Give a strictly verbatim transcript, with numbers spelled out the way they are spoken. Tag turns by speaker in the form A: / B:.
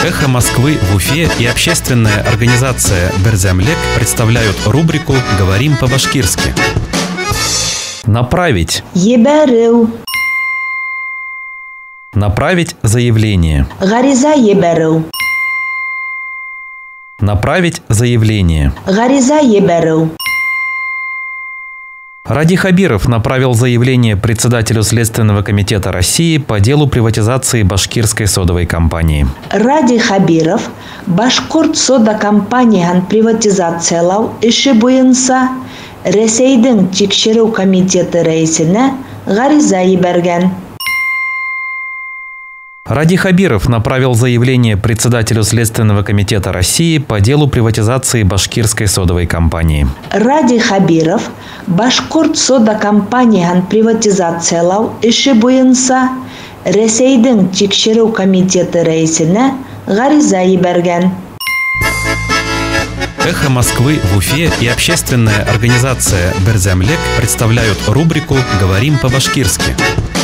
A: «Эхо Москвы» в Уфе и общественная организация «Берзямлек» представляют рубрику «Говорим по-башкирски». Направить.
B: Еберу.
A: Направить заявление.
B: Гариза еберу.
A: Направить заявление.
B: Гариза еберу.
A: Ради Хабиров направил заявление председателю Следственного комитета России по делу приватизации башкирской содовой компании.
B: Ради Хабиров Башкорт сода компаниян приватизациялау иши буйынса Ресейдің текшеру комитеті рейсіне гариза еберген.
A: Ради Хабиров направил заявление председателю Следственного комитета России по делу приватизации башкирской содовой компании.
B: Ради Хабиров Башкорт сода компаниян приватизациялау иши буйынса Ресейдің текшеру комитеті рейсіне гариза еберген.
A: «Эхо Москвы» в Уфе и общественная организация «Берзямлек» представляют рубрику «Говорим по-башкирски».